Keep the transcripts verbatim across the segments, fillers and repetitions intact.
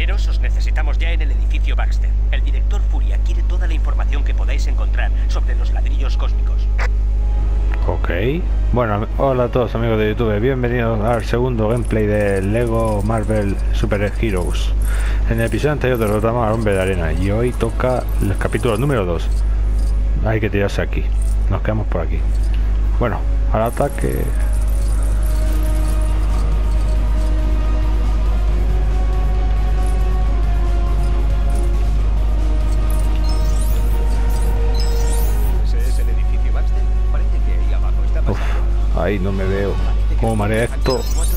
Ingenieros, os necesitamos ya en el edificio Baxter. El director Furia quiere toda la información que podáis encontrar sobre los ladrillos cósmicos. Ok. Bueno, hola a todos amigos de YouTube, bienvenidos al segundo gameplay de Lego Marvel Super Heroes. En el episodio anterior derrotamos al hombre de arena y hoy toca el capítulo número dos. Hay que tirarse aquí, nos quedamos por aquí. Bueno, al ataque. Uf, ahí no me veo. ¿Cómo marea esto?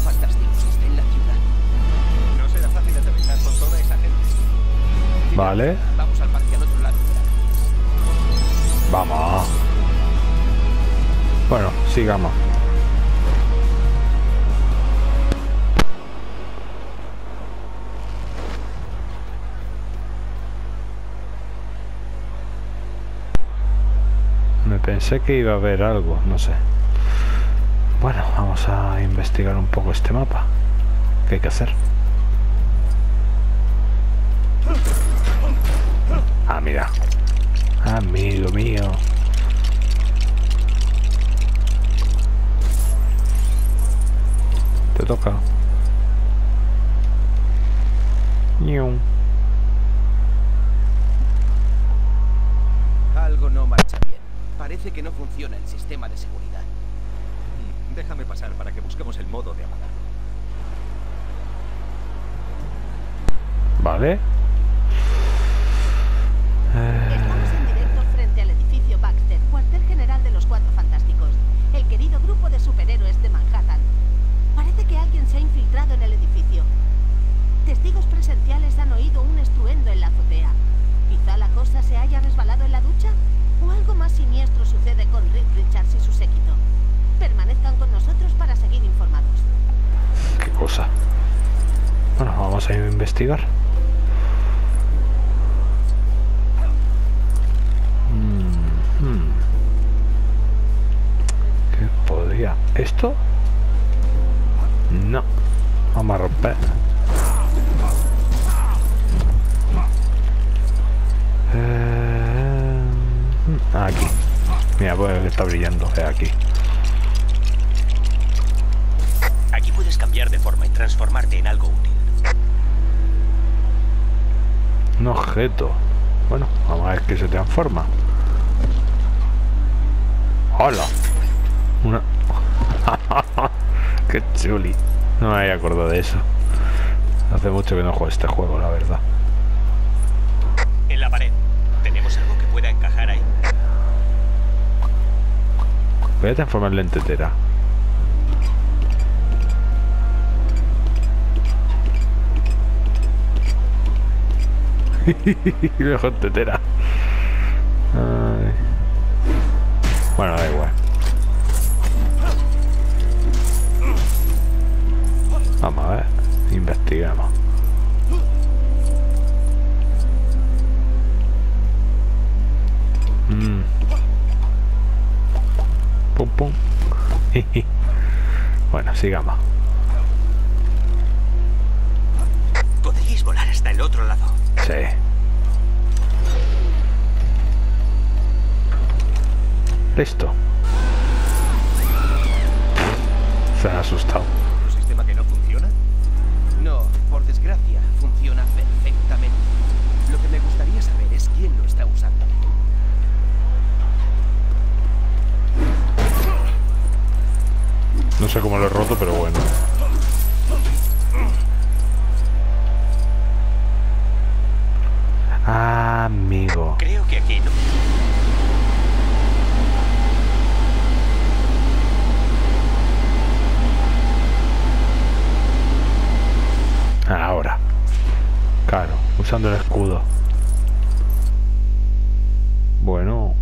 Vale. Vamos al parque al otro lado. Vamos. Bueno, sigamos. Me pensé que iba a haber algo, no sé. Bueno, vamos a investigar un poco este mapa. ¿Qué hay que hacer? Ah, mira. Amigo mío. Te toca. Ñum. Algo no marcha bien. Parece que no funciona el sistema de seguridad. Déjame pasar para que busquemos el modo de apagarlo. Vale. Eh... Estamos en directo frente al edificio Baxter, cuartel general de los Cuatro Fantásticos, el querido grupo de superhéroes de Manhattan. Parece que alguien se ha infiltrado en el edificio. Testigos presenciales han oído un estruendo en la azotea. Quizá la cosa se haya resbalado en la ducha, o algo más siniestro sucede con Reed Richards y su séquito. Permanezcan con nosotros para seguir informados. ¿Qué cosa? Bueno, vamos a investigar. Mm, hmm. ¿Qué podría? ¿Esto? No. Vamos a romper. Eh... Aquí. Mira, pues que está brillando. Es aquí. Aquí puedes cambiar de forma y transformarte en algo útil. Un objeto. Bueno, vamos a ver qué se transforma. ¡Hola! Una... ¡Qué chuli! No me había acordado de eso. Hace mucho que no juego este juego, la verdad. En la pared. ¿Tenemos algo que pueda encajar ahí? Voy a transformarlo en tetera. Mejor tetera. Ay. Bueno, da igual. Vamos a ver. Investigamos. Mm. Pum pum. Bueno, sigamos. Podríais volar hasta el otro lado. Sí. Listo. Se ha asustado. ¿Un sistema que no funciona? No, por desgracia, funciona perfectamente. Lo que me gustaría saber es quién lo está usando. No sé cómo lo he roto, pero bueno. Ah, amigo. Creo que aquí no. Ahora. Claro, usando el escudo. Bueno.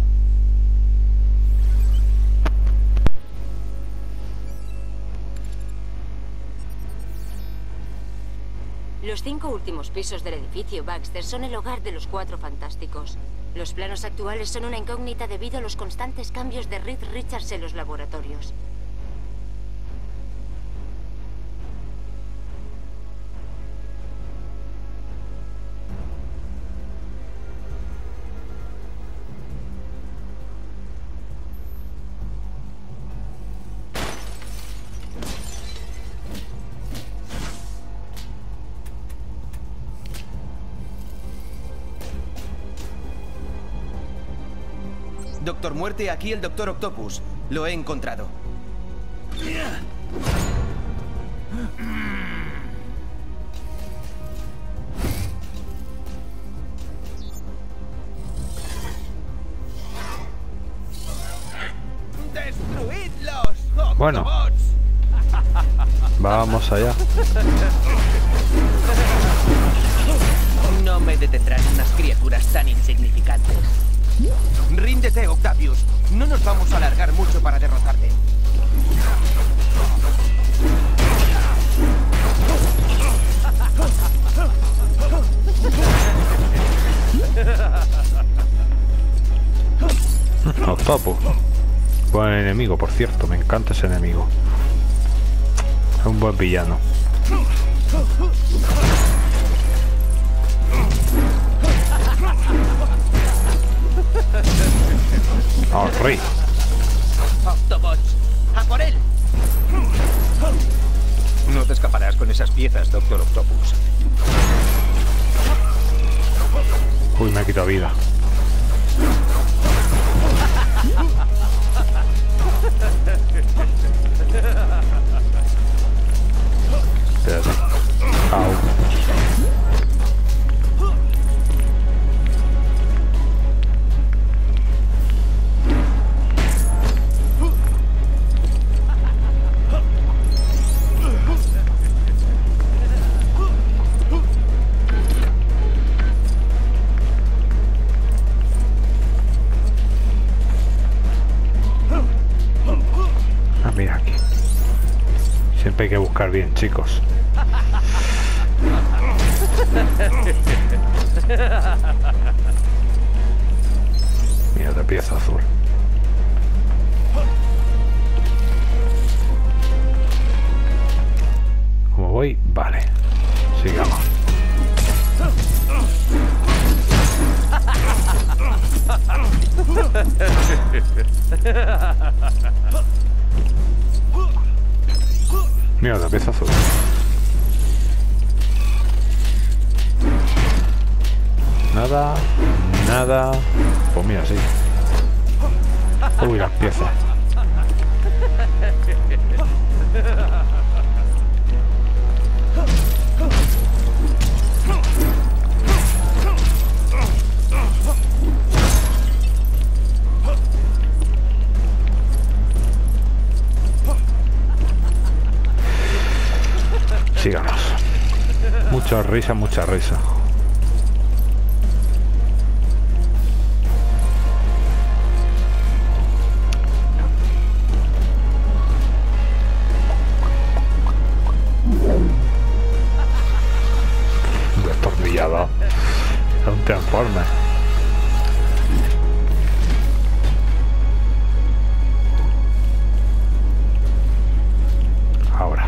Los cinco últimos pisos del edificio Baxter son el hogar de los Cuatro Fantásticos. Los planos actuales son una incógnita debido a los constantes cambios de Reed Richards en los laboratorios. Doctor Muerte, aquí el Doctor Octopus. Lo he encontrado. ¡Destruidlos! Bueno. Autobots. Vamos allá. No me detendrán unas criaturas tan insignificantes. Ríndete, Octavius. No nos vamos a alargar mucho para derrotarte. Octopus. Buen enemigo, por cierto. Me encanta ese enemigo. Es un buen villano. ¡Oh, rey! Autobots, ¡a por él! No te escaparás con esas piezas, Doctor Octopus. Uy, me ha quitado vida. Espérate. Au. Mira aquí. Siempre hay que buscar bien, chicos. Mira, otra pieza azul. ¿Cómo voy? Vale. Sigamos. Mira, la pieza azul. Nada, nada. Pues mira, sí. Uy, las piezas. Sigamos. Mucha risa, mucha risa. Destornillado. Es un Transformer. Ahora.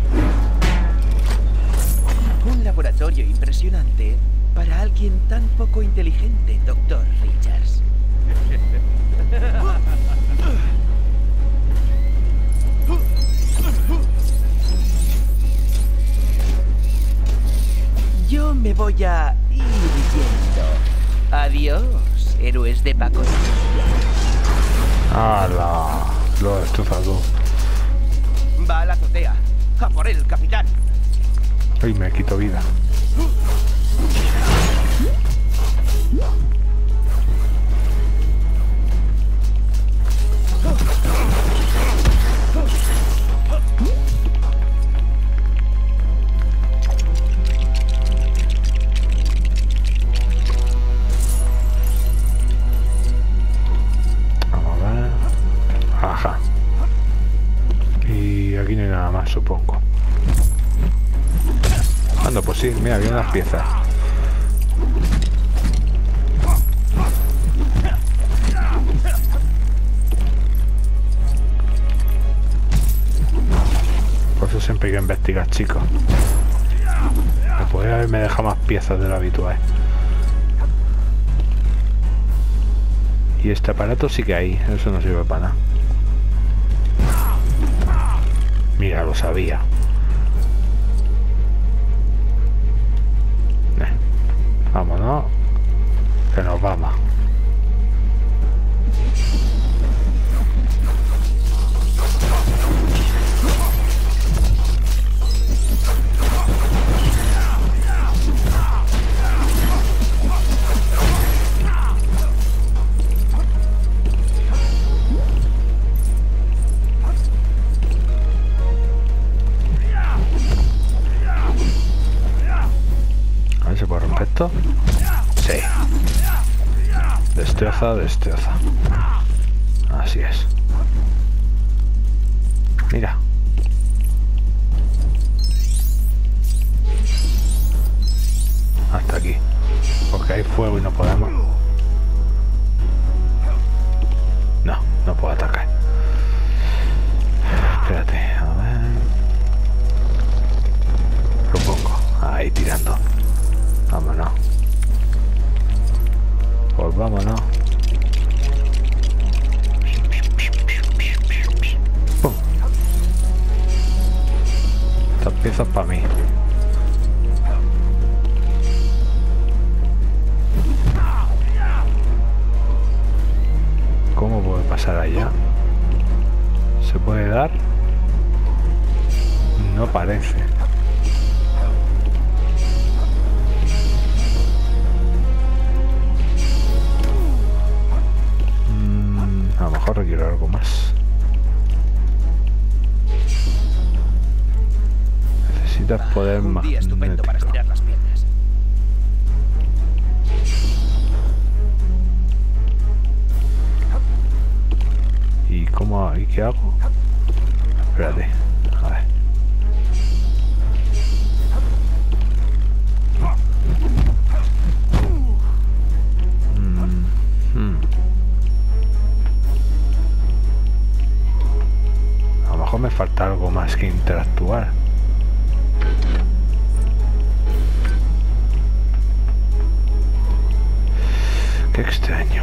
Un laboratorio impresionante para alguien tan poco inteligente, Doctor Richards. Yo me voy a ir yendo. Adiós, héroes de Paco. ¡Hala! Lo he destrozado. Va a la azotea. ¡A por él, capitán! Ay, me quito vida. Vamos a ver. Ajá. Y aquí no hay nada más, supongo. Ando, pues sí, mira, había unas piezas. Por eso siempre hay que investigar, chicos. Me podría haberme dejado más piezas de lo habitual. Y este aparato sí que hay, eso no sirve para nada. Mira, lo sabía. Vámonos, que nos vamos. aspecto. Sí. Destreza, destreza. Así es. Mira. Hasta aquí. Porque hay fuego y no podemos. No, no puedo atacar. Espérate, a ver. Lo pongo. Ahí tirando. Vámonos. Pues vámonos. ¡Pum! Estas piezas para mí. ¿Cómo puedo pasar allá? ¿Se puede dar? No parece. Mm, a lo mejor requiero algo más. Necesitas poder más. Un día estupendo para estirar las piernas. ¿Y cómo? ¿Y qué hago? Espérate, a ver. Mm, mm. A lo mejor me falta algo más que interactuar. Qué extraño.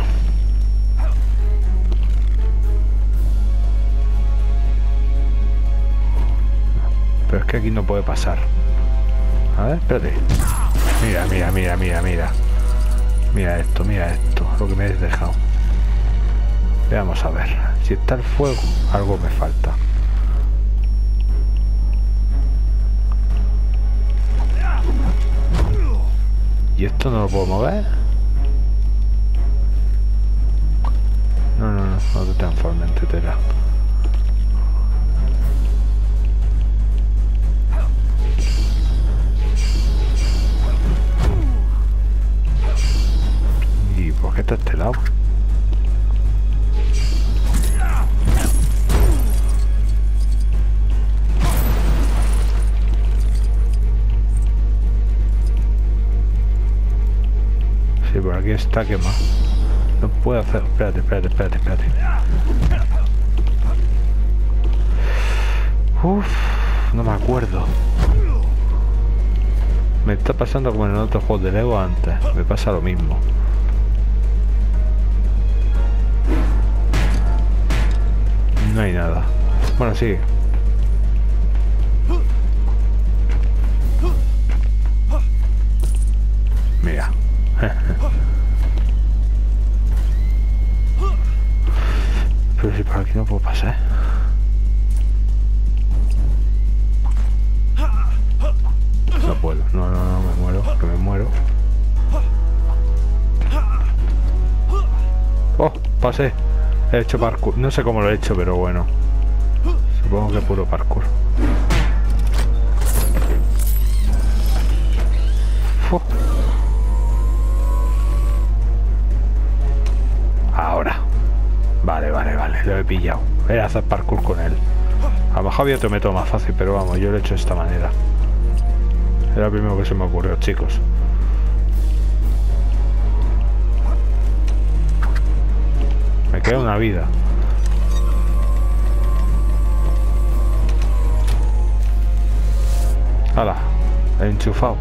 Pero es que aquí no puede pasar. A ver, espérate. Mira, mira, mira, mira, mira. Mira esto, mira esto. Lo que me has dejado. Veamos a ver. Si está el fuego, algo me falta. ¿Y esto no lo puedo mover? No, no, no. No te transformes en tetera. ¿Por qué está este lado? Sí, por aquí está quemado. No puedo hacer... Espérate, espérate, espérate, espérate. Uf, no me acuerdo. Me está pasando como en otros juegos de Lego antes. Me pasa lo mismo. No hay nada. Bueno, sí. Mira. Pero si por aquí no puedo pasar. No puedo. No, no, no, me muero. Que me muero. Oh, pasé. He hecho parkour. No sé cómo lo he hecho, pero bueno. Supongo que puro parkour. Uf. Ahora. Vale, vale, vale. Lo he pillado. Voy a hacer parkour con él. A lo mejor había otro método más fácil, pero vamos, yo lo he hecho de esta manera. Era lo primero que se me ocurrió, chicos. Me queda una vida. ¡Hala! He enchufado.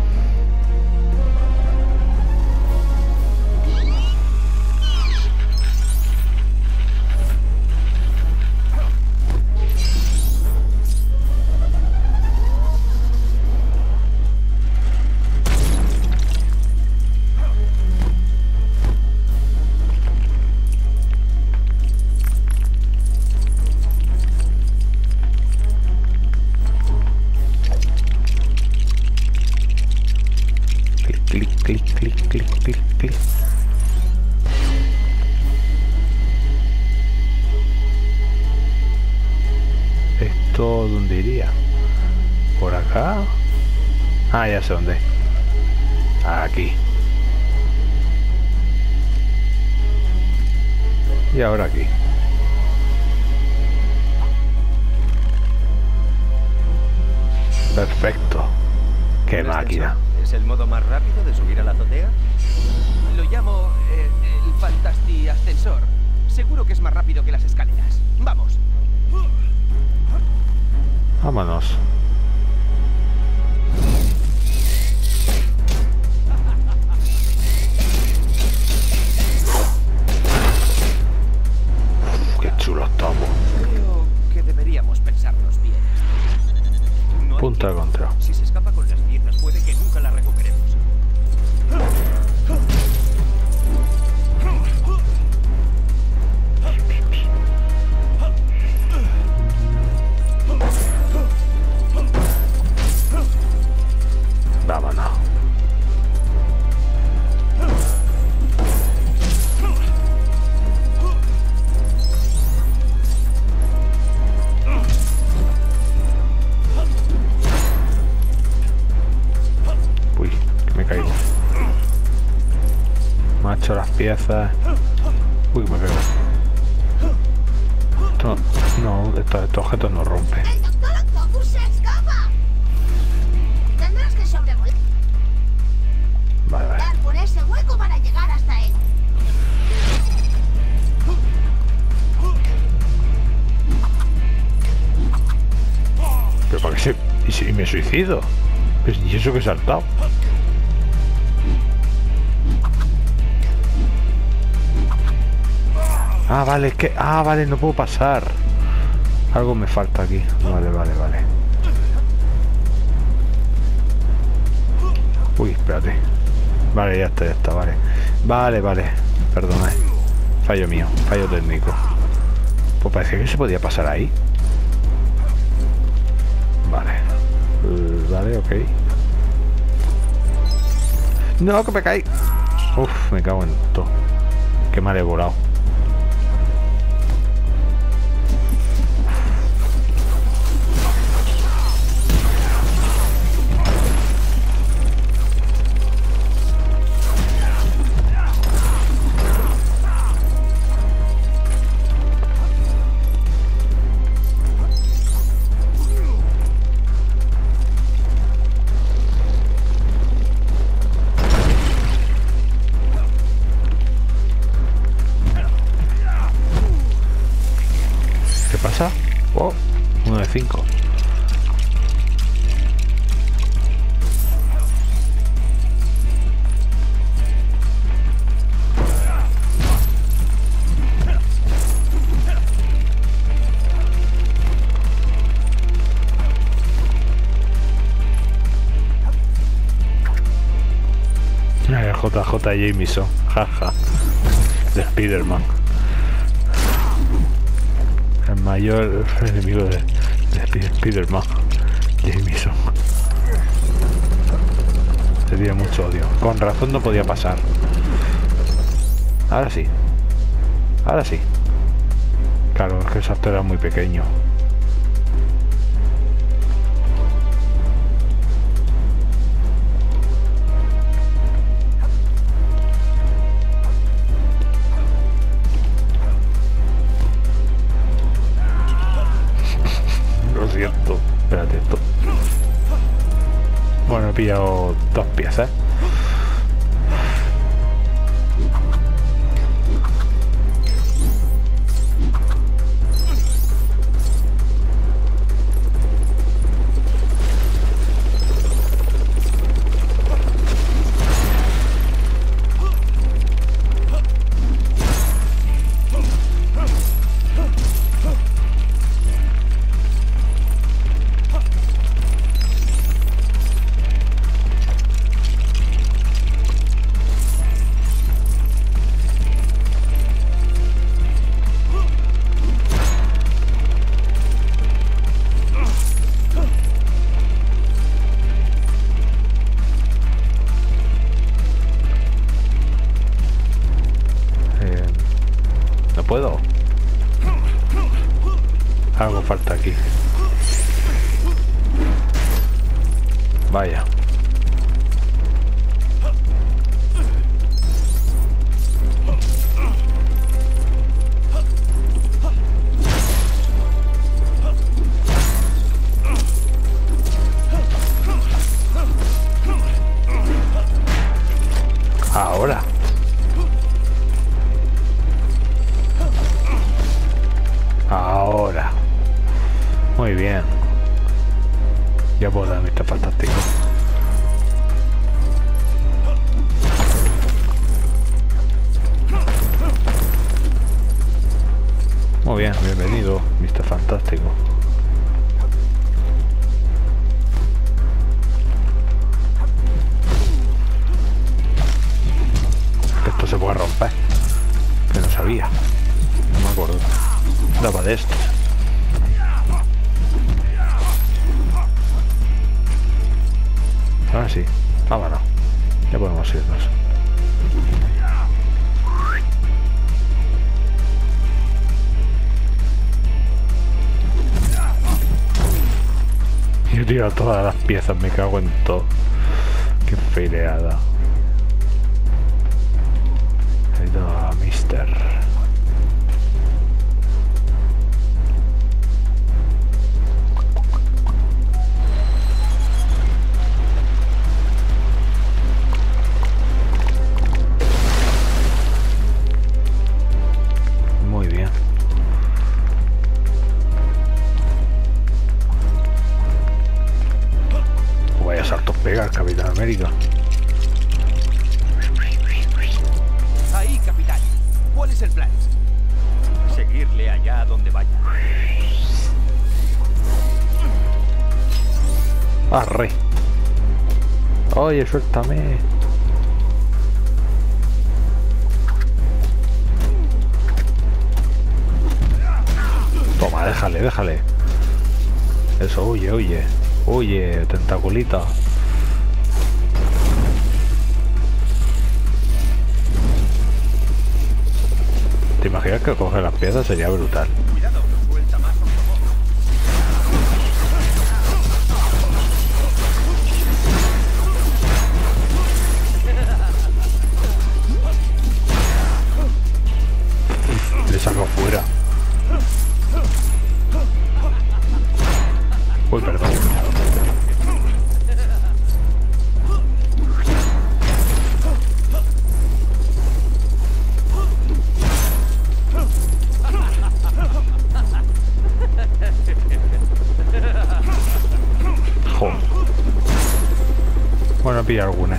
Clic, clic, clic, clic, clic, clic. ¿Esto dónde iría? ¿Por acá? Ah, ya sé dónde. Aquí. aquí. Y ahora aquí. Perfecto. Qué ¿Un máquina. ascensor? ¿Es el modo más rápido de subir a la azotea? Lo llamo eh, el Fantasy Ascensor. Seguro que es más rápido que las escaleras. Vamos. Vámonos. Qué chulo estamos. Creo que deberíamos pensarnos bien. No hay Punto de tiempo. control. Si se escapa con las piernas, puede que nunca la recuperemos. Vámonos. Uy, que me caigo. Macho las piezas. Uy, que me caigo. Esto no, no, estos, estos objetos no rompen. ¡El doctor Octopus se escapa! Tendrás que sobrevolar Vale, vale. por ese hueco para llegar hasta él. Pero para qué se... ¿Y si me suicido? Pues, ¿y eso que he saltado? Ah, vale, es que... Ah, vale, no puedo pasar. Algo me falta aquí. Vale, vale, vale. Uy, espérate. Vale, ya está, ya está, vale. Vale, vale. Perdona. Fallo mío, fallo técnico. Pues parecía que se podía pasar ahí. Vale. Uh, vale, ok. No, que me caí. Uf, me cago en todo. Qué mal he volado. ¿Pasa? Oh, uno de cinco. El J J Jameson, jaja, de Spider-Man. El mayor enemigo de, de Spider-Man, Jameson. Tenía mucho odio. Con razón no podía pasar. Ahora sí. Ahora sí. Claro, es que el salto era muy pequeño. Lo siento. Espérate esto. Bueno, he pillado dos piezas. No puedo. Algo falta aquí. Vaya. Ahora. Ahora. Muy bien. Ya puedo dar mister Fantástico. Muy bien, bienvenido, mister Fantástico. Esto se puede romper. Que no sabía. No me acuerdo. Daba de esto. Ahora sí. Vámonos. Ya podemos irnos. Yo tiro todas las piezas, me cago en todo. Qué feileada. Ahí está, mister. Muy bien. Vaya saltos pegar, Capitán América. Ahí, capitán. ¿Cuál es el plan? Seguirle allá a donde vaya. Arre. Oye, suéltame. Toma, déjale, déjale. Eso, huye, huye. Huye, tentaculita. ¿Te imaginas que coger las piezas sería brutal? Cuidado, suelta más por favor. Le saco fuera. Uy, perdón. Jo. Bueno, pilla alguna.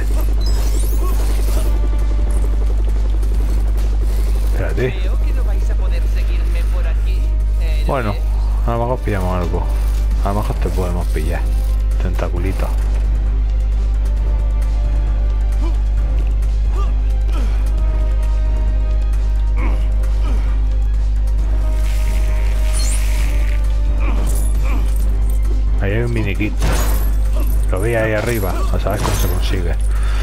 Espérate. Creo que no vais a poder seguirme por aquí. Eh, Bueno, a lo mejor pillamos algo. A lo mejor te podemos pillar. Tentaculito. Ahí hay un mini kit. Lo vi ahí arriba. A saber cómo se consigue.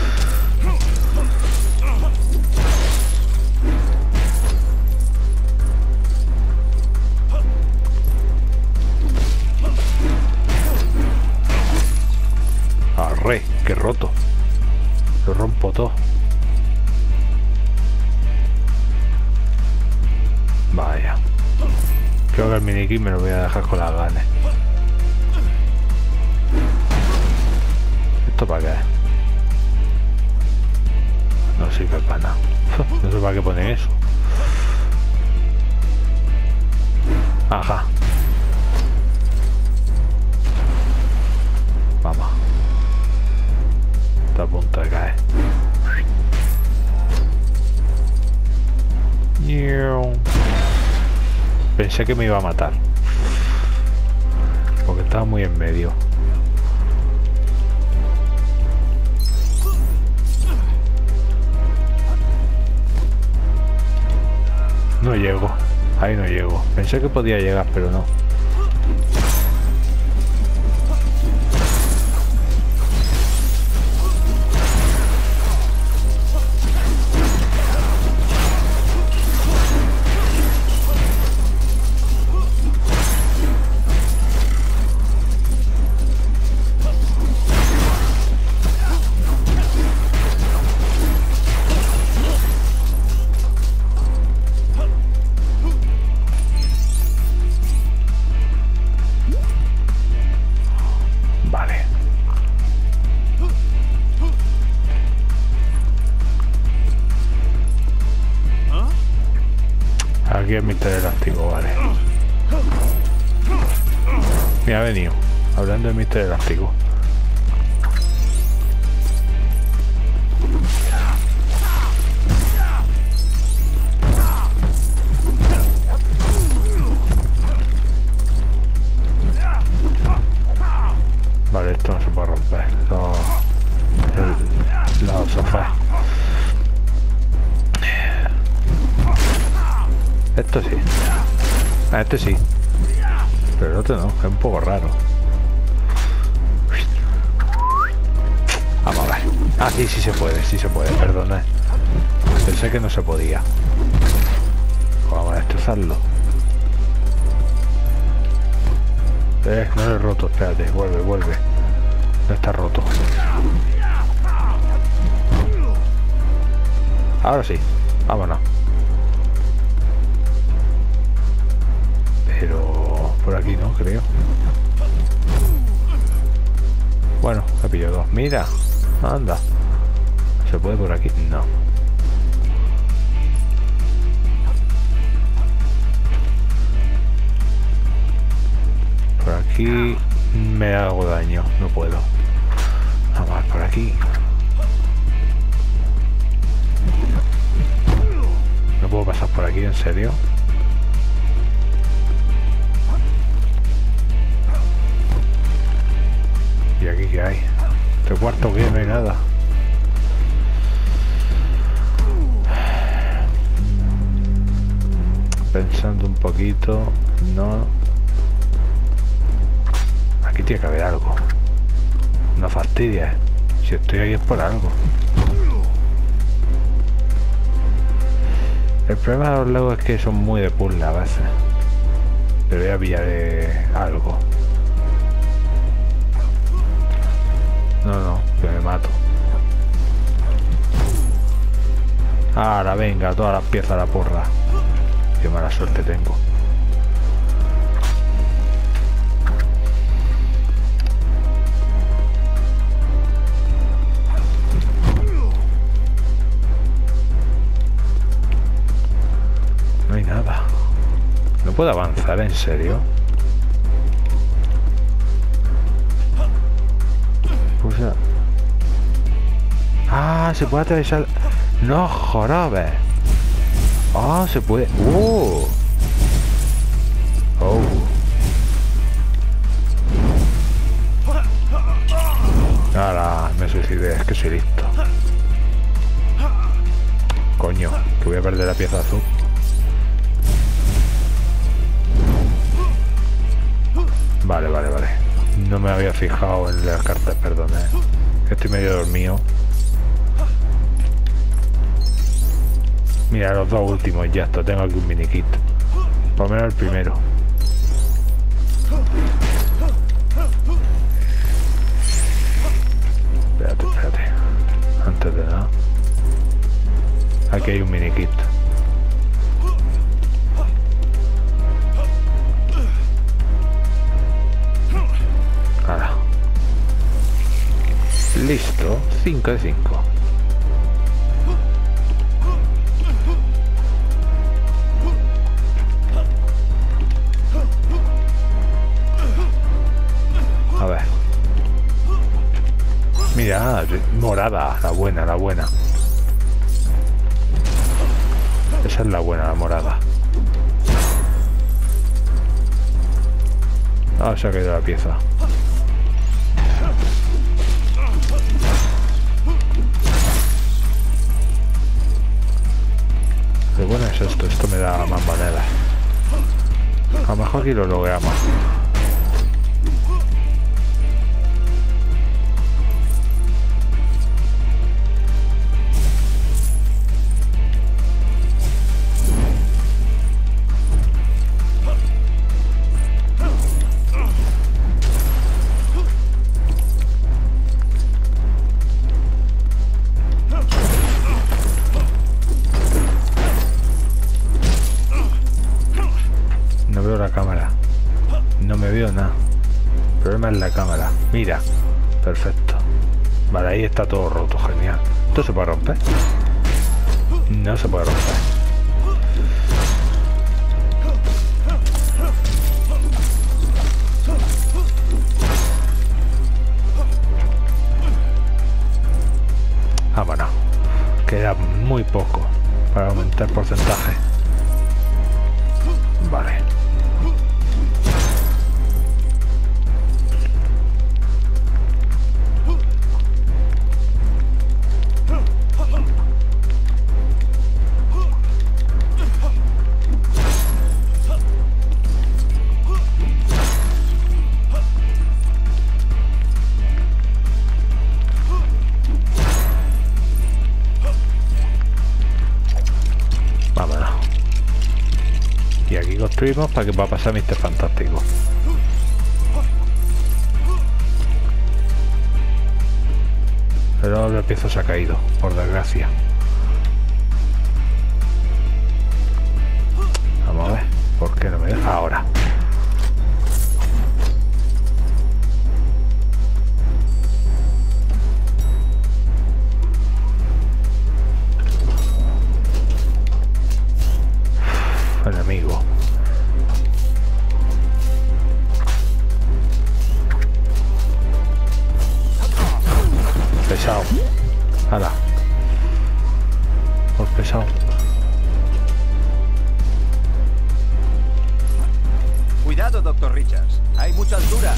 Arre, qué roto. Lo rompo todo. Vaya. Creo que el mini me lo voy a dejar con las ganas. ¿Esto para qué? No sirve para nada. No sé para qué ponen eso. Ajá. Vamos. Está a punto de caer. Pensé que me iba a matar. Porque estaba muy en medio. No llego. Ahí no llego. Pensé que podía llegar, pero no. aquí es mister Elástico, vale. Mira, ha venido. Hablando de mister Elástico. Vale, esto no se puede romper. Los, el, los sofás. Esto sí. Ah, este sí. Pero el otro no, es un poco raro. Vamos a ver. Ah, sí, sí se puede, sí se puede, perdona. Pensé que no se podía. Vamos a destrozarlo. Eh, no lo he roto, espérate, vuelve, vuelve. No está roto. Ahora sí, vámonos. Pero por aquí no, creo. Bueno, he pillado dos. Mira, anda. ¿Se puede por aquí? No. Por aquí me hago daño, no puedo. Vamos a ver por aquí. No puedo pasar por aquí, ¿en serio? ¿Y aquí qué hay? Este cuarto que no hay nada. Pensando un poquito, no. Aquí tiene que haber algo. No fastidies. Si estoy aquí es por algo. El problema de los Legos es que son muy de puzzle a veces. Pero voy a pillar eh, algo. No, no, que me mato. Ahora venga, todas las piezas a la porra. Qué mala suerte tengo. No hay nada. No puedo avanzar, ¿en serio? Pues ya... Ah, se puede atravesar... No jorobes. Ah, se puede... ¡Oh! ¡Oh! Ahora me suicidé, es que soy listo. Coño, que voy a perder la pieza azul. Vale, vale, vale. No me había fijado en las cartas, perdón, eh. Estoy medio dormido. Mira, los dos últimos ya está. Tengo aquí un mini kit. Por lo menos el primero. Espérate, espérate. Antes de nada. Aquí hay un mini kit. Ahora. Listo. cinco de cinco. A ver. Mira, morada, la buena, la buena. Esa es la buena, la morada. Ah, se ha caído la pieza. Qué bueno es esto, esto me da más monedas. A lo mejor aquí lo logramos. No veo la cámara. No me veo nada. El problema es la cámara. Mira. Perfecto. Vale, ahí está todo roto. Genial. ¿Esto se puede romper? No se puede romper. Vámonos. Queda muy poco para aumentar el porcentaje. Vale. Construimos para que va a pasar míster Fantástico. Pero el pieza se ha caído, por desgracia. Vamos a ver, ¿por qué no me deja ahora? Enemigo. Pesado. Hala. Por pesado. Cuidado, doctor Richards. Hay mucha altura.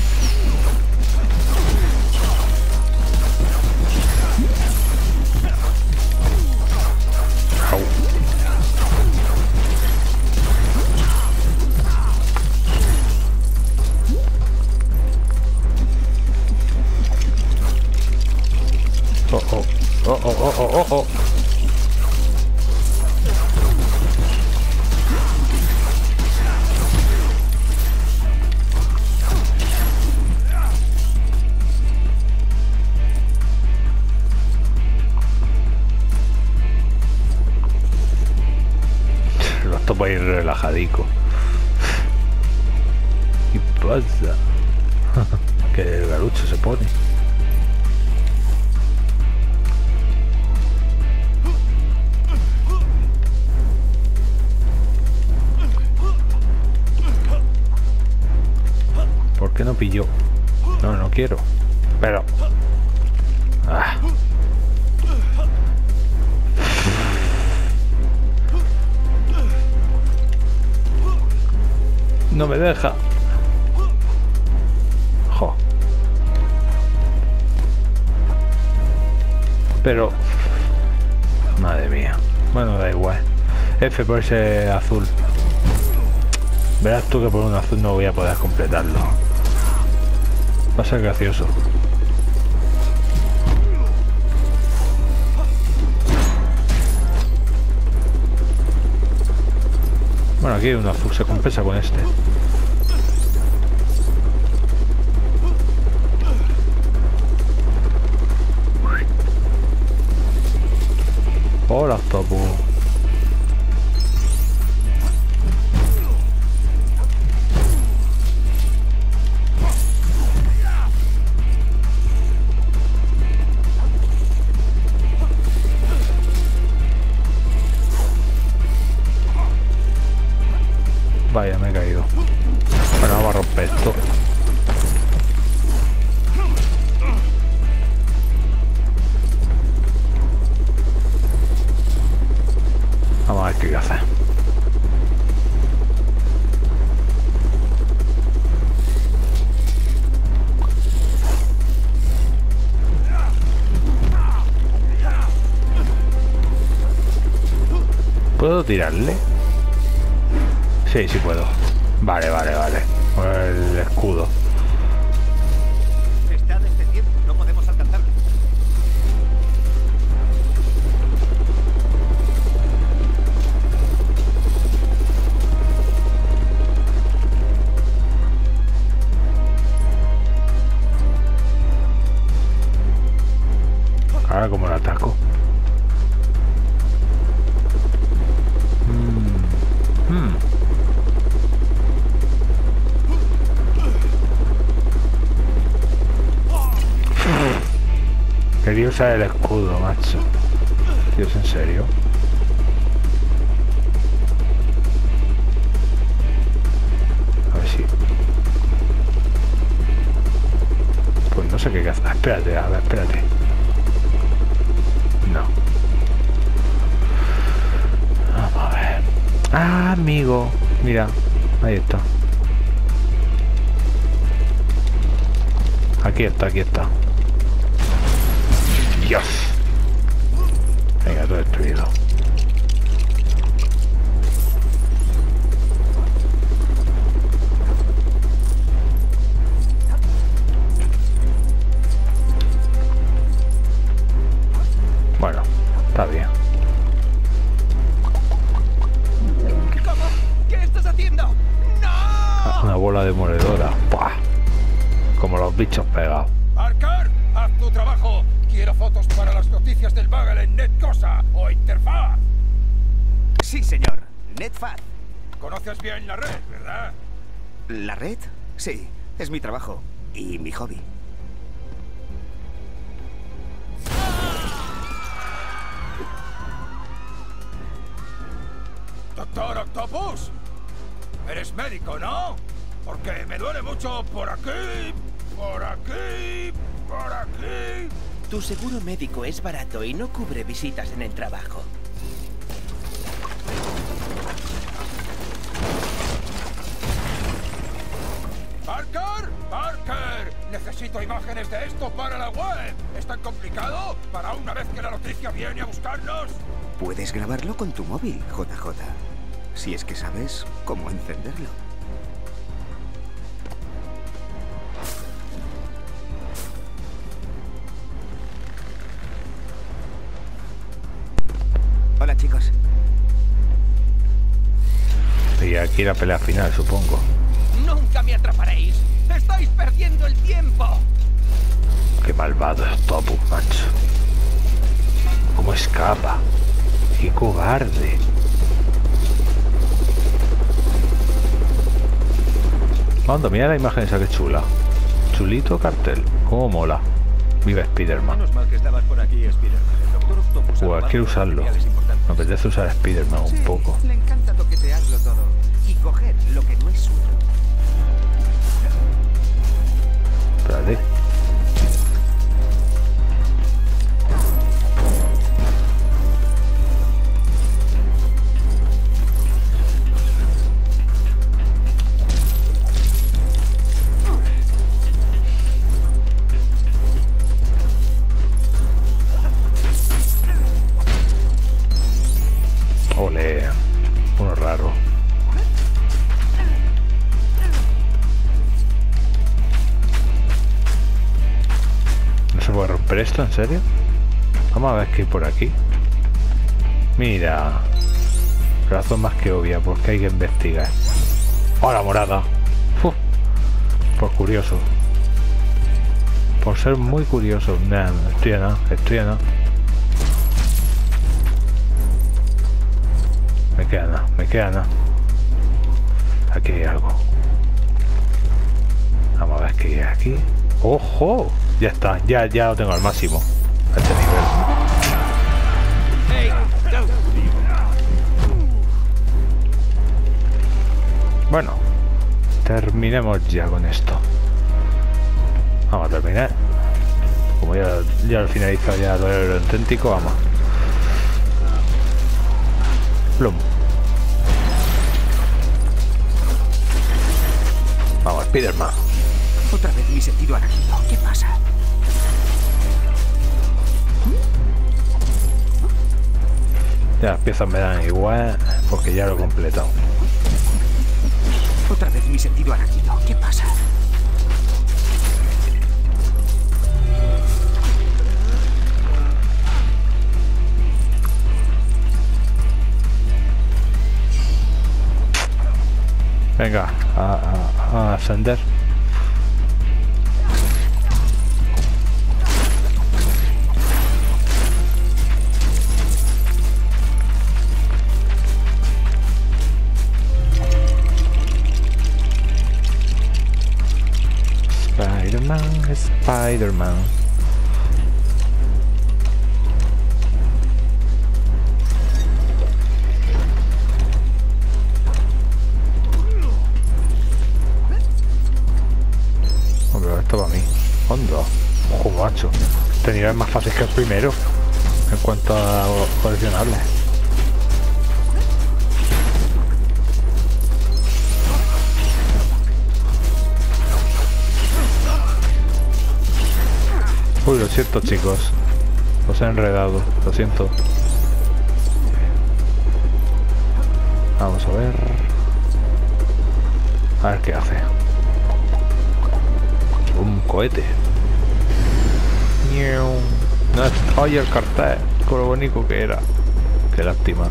Au. Oh, oh, oh, oh, oh, oh, oh. Lo tomo ahí relajadico. ¿Qué pasa? Que el garucho se pone. ¿Por qué no pilló? No, no quiero. Pero... Ah. No me deja. Jo. Pero... Madre mía. Bueno, da igual. F por ese azul. Verás tú que por un azul no voy a poder completarlo. Va a ser gracioso. Bueno, aquí un azul se compensa con este. Hola, Octopus. Vaya, me he caído. Bueno, vamos a romper esto. Vamos a ver qué hacer. ¿Puedo tirarle? Sí, sí puedo. Vale, vale, vale. Con el escudo. Está descendiendo. No podemos alcanzarlo. Ahora, ¿cómo lo ataco? Hmm. Hmm. Quería usar el escudo, macho. Dios, ¿en serio? A ver si... Pues no sé qué hacer. Espérate, a ver, espérate. amigo. Mira, ahí está. Aquí está, aquí está. Dios. Venga, todo destruido. Bueno, está bien. ¿Cómo? ¿Qué estás haciendo? ¡No! Una bola demoledora. ¡Pah! Como los bichos pegados. Parker, haz tu trabajo. Quiero fotos para las noticias del Bagel en NetCosa o Interfaz. Sí, señor. NetFaz. Conoces bien la red, ¿verdad? ¿La red? Sí, es mi trabajo y mi hobby. Doctor Octopus, eres médico, ¿no? Porque me duele mucho por aquí, por aquí, por aquí. Tu seguro médico es barato y no cubre visitas en el trabajo. ¡Parker! ¡Parker! Necesito imágenes de esto para la web. ¿Es tan complicado? Para una vez que la noticia viene a buscarnos. Puedes grabarlo con tu móvil, J J. Si es que sabes cómo encenderlo. Hola, chicos. Y aquí la pelea final, supongo. ¡Nunca me atraparéis! ¡Estáis perdiendo el tiempo! Qué malvado es Octopus, macho. Cómo escapa. Qué cobarde. Anda, mira la imagen esa que chula. Chulito cartel. Cómo mola. Viva Spider-Man. Menos mal que estabas por aquí, Spider-Man. El Doctor Octopus ha Pues quiero robado usarlo. materiales importantes. Me apetece usar a Spider-Man un poco. Le encanta toquetearlo todo y coger lo que no es suyo. Espérate. Ole, uno raro. ¿No se puede romper esto? ¿En serio? Vamos a ver qué hay por aquí. Mira. Razón más que obvia, porque hay que investigar. ¡Hola, morada! Uf, por curioso. Por ser muy curioso. Nah, estoy a nada, estoy a nada. Me queda nada, me queda nada. Aquí hay algo. Vamos a ver qué hay aquí. ¡Ojo! Ya está, ya, ya lo tengo al máximo. A este nivel. Bueno, terminemos ya con esto. Vamos a terminar. Como ya, ya al finalizar ya lo, lo auténtico, vamos. Plum. Vamos, Spider-Man. Otra vez mi sentido arácnido. ¿Qué pasa? Ya las piezas me dan igual porque ya lo he completado. Otra vez mi sentido arácnido. ¿Qué pasa? Venga, a, a, a ascender. Spider-Man, Spider-Man. Hombre, esto para mí. Hondo. Ojo, macho. Este nivel es más fácil que el primero. En cuanto a coleccionables. Uy, lo siento, chicos. Los he enredado, lo siento. Vamos a ver. A ver qué hace. Un cohete. No es... ¡Ay, el cartel! Con lo bonito que era. Qué lástima.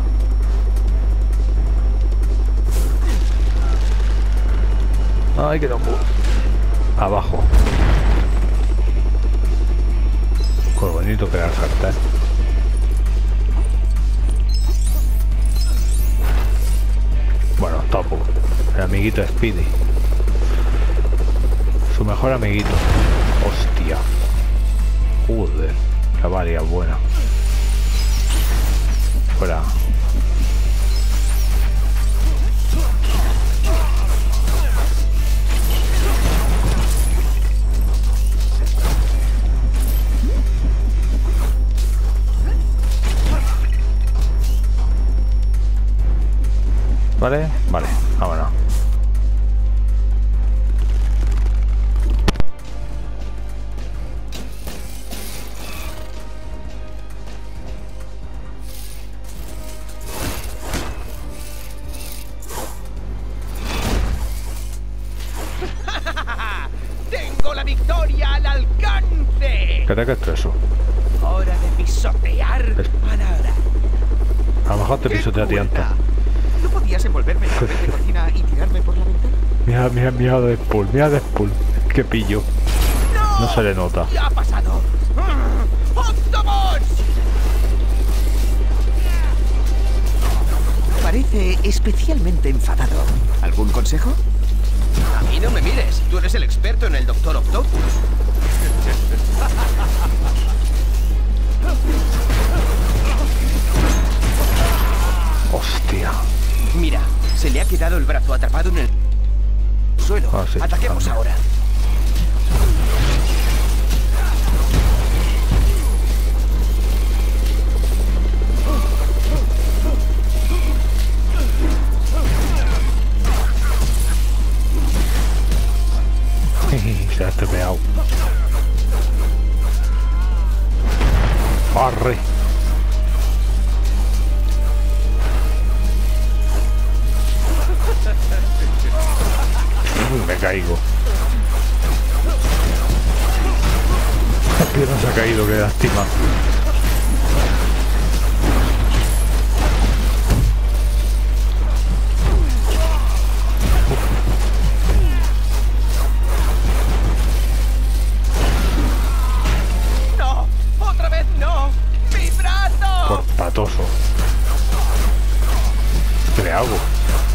Ay, que no puedo. Abajo. Con lo bonito que era el cartel. Bueno, Topo. El amiguito de Speedy. Su mejor amiguito. Hostia. Joder. La varia buena. Fuera. Vale, vale, vámonos. ¡Tengo la victoria al alcance! ¿Qué te que es eso? Hora de pisotear Es- a Nara. A lo mejor te ¡Qué pisotea a ti antes. cuerda! ¿No podías envolverme en papel de cocina y tirarme por la ventana? Mira, mira, mira a Deadpool, mira a Deadpool. Qué pillo. ¡No! No se le nota. ¿Qué ha pasado? ¡Ah! ¡Octobos! Parece especialmente enfadado. ¿Algún consejo? A mí no me mires. Tú eres el experto en el Doctor Octopus. Hostia. Mira, se le ha quedado el brazo atrapado en el suelo. Ah, sí, Ataquemos también. ahora. Se ha estropeado. Arre. Uy, me caigo. La pierna se ha caído, qué lástima. ¡No! ¡Otra vez no! ¡Mi brazo! Por patoso. ¿Qué le hago?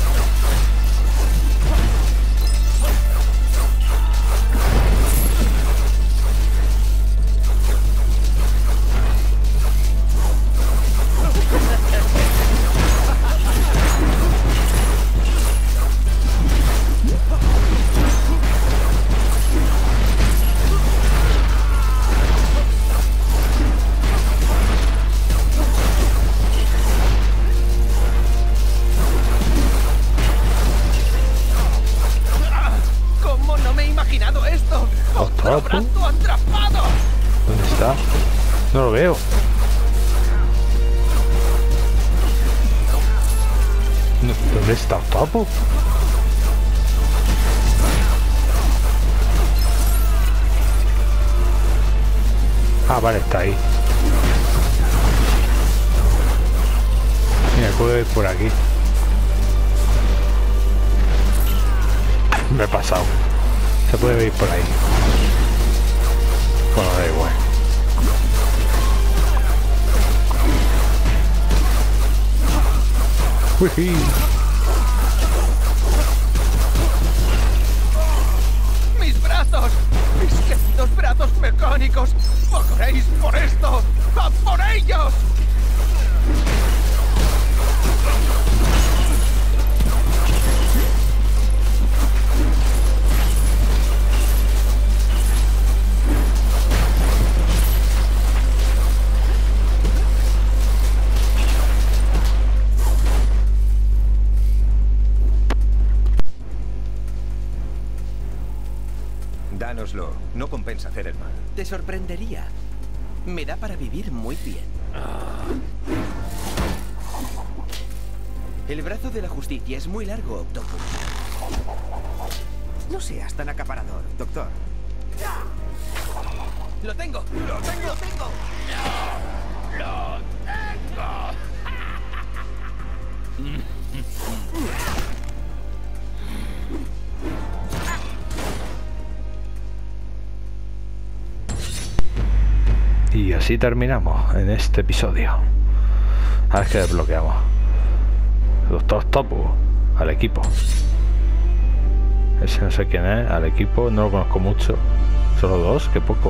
¿Cómo no me he imaginado esto? ¡Otro ¿Octopus? brazo atrapado! ¿Dónde está? No lo veo. No, ¿dónde está Octopus? Ah, vale, está ahí. Mira, puedo ir por aquí. Me he pasado. Se puede ir por ahí. Bueno, da igual. Uy. ¡Mis brazos! ¡Mis queridos brazos mecánicos! ¡Pagaréis por esto! ¡A por ellos! Créanoslo, no compensa hacer el mal. Te sorprendería. Me da para vivir muy bien. El brazo de la justicia es muy largo, Octopus. No seas tan acaparador, doctor. ¡Lo tengo! ¡Lo tengo! ¡Lo tengo! ¡Lo tengo! Y así terminamos en este episodio. A ver qué desbloqueamos. Doctor Octopus, al equipo. Ese no sé quién es, al equipo no lo conozco mucho. Solo dos, qué poco.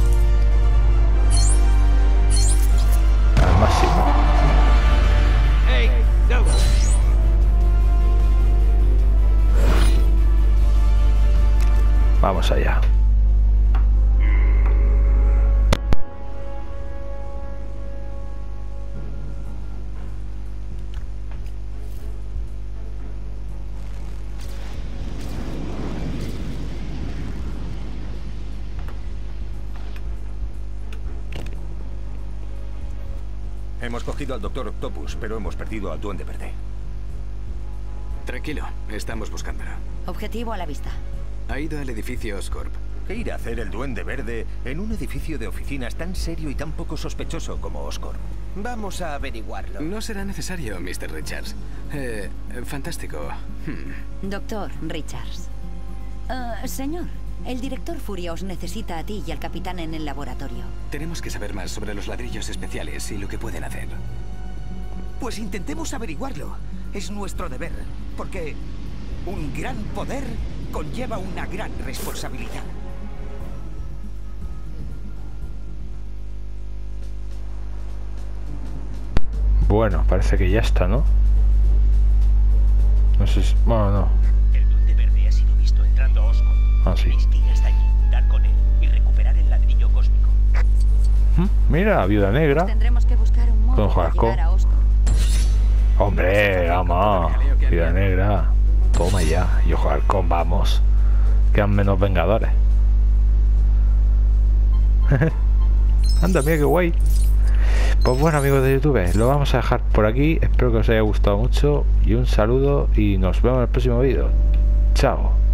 Al máximo. ¡Hey! ¡No! Vamos allá. Hemos cogido al Doctor Octopus, pero hemos perdido al Duende Verde. Tranquilo, estamos buscándolo. Objetivo a la vista. Ha ido al edificio Oscorp. ¿Qué irá a hacer el Duende Verde en un edificio de oficinas tan serio y tan poco sospechoso como Oscorp? Vamos a averiguarlo. No será necesario, mister Richards. Eh, fantástico. Hmm. Doctor Richards. Uh, señor, el director Furia os necesita a ti y al capitán en el laboratorio. Tenemos que saber más sobre los ladrillos especiales y lo que pueden hacer. Pues intentemos averiguarlo. Es nuestro deber, porque un gran poder conlleva una gran responsabilidad. Bueno, parece que ya está, ¿no? No sé si... Bueno, no. El Duende Verde ha sido visto entrando a Oscorp. Ah, sí. Tenéis que ir hasta allí, dar con él y recuperar el ladrillo cósmico. ¿Mm? Mira, Viuda Negra. Tendremos que buscar un modo Con de Joaco. llegar a Oscorp. Hombre, vamos. Viuda Negra. Toma ya. Y ojo halcón, vamos. Quedan menos vengadores. Anda, mira qué guay. Pues bueno, amigos de YouTube, lo vamos a dejar por aquí. Espero que os haya gustado mucho. Y un saludo y nos vemos en el próximo vídeo. Chao.